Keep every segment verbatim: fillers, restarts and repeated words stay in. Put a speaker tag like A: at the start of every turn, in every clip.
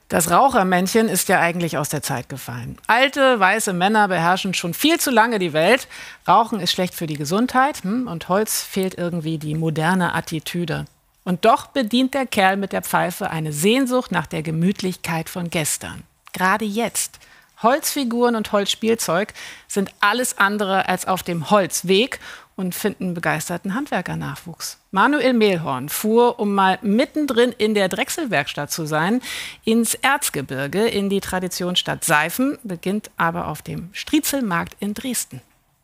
A: Das Rauchermännchen ist ja eigentlich aus der Zeit gefallen. Alte, weiße Männer beherrschen schon viel zu lange die Welt. Rauchen ist schlecht für die Gesundheit hm, und Holz fehlt irgendwie die moderne Attitüde. Und doch bedient der Kerl mit der Pfeife eine Sehnsucht nach der Gemütlichkeit von gestern. Gerade jetzt. Holzfiguren und Holzspielzeug sind alles andere als auf dem Holzweg und finden begeisterten Handwerkernachwuchs. Manuel Mehlhorn fuhr, um mal mittendrin in der Drechselwerkstatt zu sein, ins Erzgebirge, in die Traditionsstadt Seifen, beginnt aber auf dem Striezelmarkt in Dresden.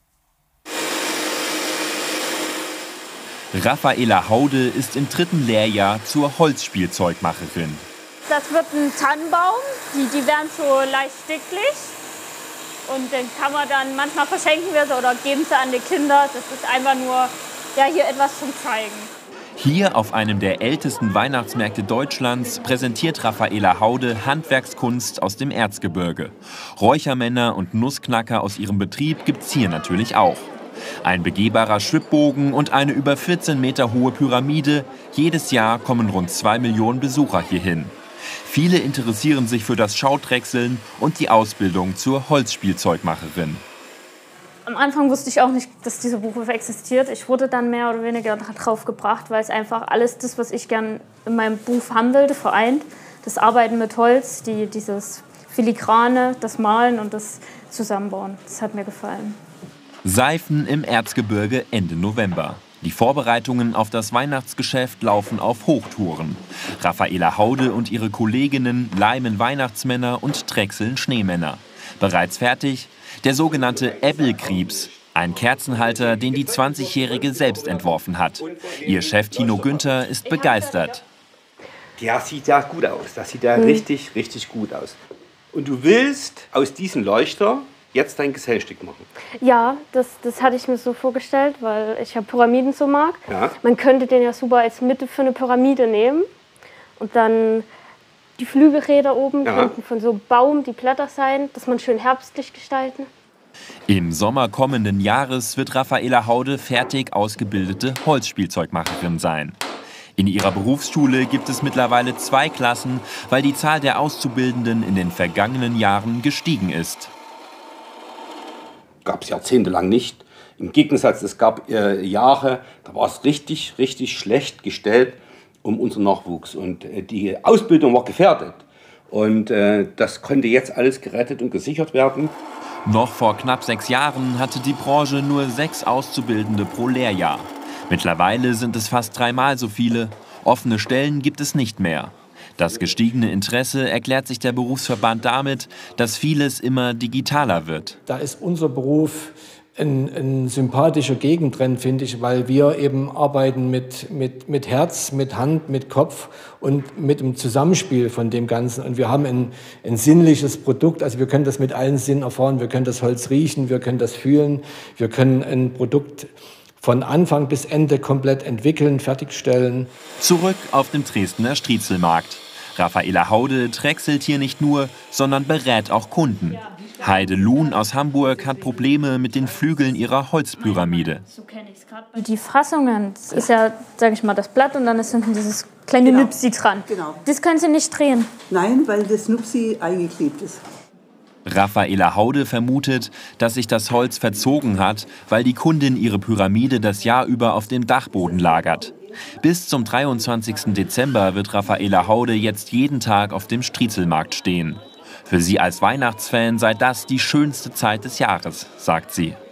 B: Raffaela Haude ist im dritten Lehrjahr zur Holzspielzeugmacherin.
C: Das wird ein Tannenbaum, die, die werden so leicht dicklich und den kann man dann, manchmal verschenken wir sie oder geben sie an die Kinder. Das ist einfach nur, ja, hier etwas zum Zeigen.
B: Hier auf einem der ältesten Weihnachtsmärkte Deutschlands präsentiert Raffaela Haude Handwerkskunst aus dem Erzgebirge. Räuchermänner und Nussknacker aus ihrem Betrieb gibt's hier natürlich auch. Ein begehbarer Schwibbogen und eine über vierzehn Meter hohe Pyramide. Jedes Jahr kommen rund zwei Millionen Besucher hierhin. Viele interessieren sich für das Schaudrechseln und die Ausbildung zur Holzspielzeugmacherin.
C: Am Anfang wusste ich auch nicht, dass dieser Beruf existiert. Ich wurde dann mehr oder weniger drauf gebracht, weil es einfach alles das, was ich gern in meinem Beruf haben wollte, vereint. Das Arbeiten mit Holz, die, dieses Filigrane, das Malen und das Zusammenbauen. Das hat mir gefallen.
B: Seifen im Erzgebirge Ende November. Die Vorbereitungen auf das Weihnachtsgeschäft laufen auf Hochtouren. Raffaela Haude und ihre Kolleginnen leimen Weihnachtsmänner und drechseln Schneemänner. Bereits fertig der sogenannte Ebbelkriebs, ein Kerzenhalter, den die zwanzigjährige selbst entworfen hat. Ihr Chef Tino Günther ist begeistert.
D: Der sieht ja gut aus, das sieht ja richtig, richtig gut aus. Und du willst aus diesem Leuchter jetzt dein Gesellenstück machen?
C: Ja, das, das hatte ich mir so vorgestellt, weil ich ja Pyramiden so mag.
D: Ja.
C: Man könnte den ja super als Mitte für eine Pyramide nehmen und dann die Flügelräder oben
D: ja.
C: könnten von so einem Baum die Blätter sein, dass man schön herbstlich gestalten.
B: Im Sommer kommenden Jahres wird Raffaela Haude fertig ausgebildete Holzspielzeugmacherin sein. In ihrer Berufsschule gibt es mittlerweile zwei Klassen, weil die Zahl der Auszubildenden in den vergangenen Jahren gestiegen ist.
D: Gab es jahrzehntelang nicht. Im Gegensatz, es gab äh, Jahre, da war es richtig, richtig schlecht gestellt um unseren Nachwuchs. Und äh, die Ausbildung war gefährdet. Und äh, das konnte jetzt alles gerettet und gesichert werden.
B: Noch vor knapp sechs Jahren hatte die Branche nur sechs Auszubildende pro Lehrjahr. Mittlerweile sind es fast dreimal so viele. Offene Stellen gibt es nicht mehr. Das gestiegene Interesse erklärt sich der Berufsverband damit, dass vieles immer digitaler wird.
E: Da ist unser Beruf ein, ein sympathischer Gegentrend, finde ich, weil wir eben arbeiten mit, mit, mit Herz, mit Hand, mit Kopf und mit dem Zusammenspiel von dem Ganzen. Und wir haben ein, ein sinnliches Produkt, also wir können das mit allen Sinnen erfahren. Wir können das Holz riechen, wir können das fühlen, wir können ein Produkt von Anfang bis Ende komplett entwickeln, fertigstellen.
B: Zurück auf dem Dresdner Striezelmarkt. Raffaela Haude drechselt hier nicht nur, sondern berät auch Kunden. Heide Luhn aus Hamburg hat Probleme mit den Flügeln ihrer Holzpyramide.
C: Die Fassungen, das ist ja, sag ich mal, das Blatt und dann ist hinten dieses kleine genau. Nüpsi dran.
F: Genau.
C: Das können Sie nicht drehen.
F: Nein, weil das Nüpsi eingeklebt ist.
B: Raffaela Haude vermutet, dass sich das Holz verzogen hat, weil die Kundin ihre Pyramide das Jahr über auf dem Dachboden lagert. Bis zum dreiundzwanzigsten Dezember wird Raffaela Haude jetzt jeden Tag auf dem Striezelmarkt stehen. Für sie als Weihnachtsfan sei das die schönste Zeit des Jahres, sagt sie.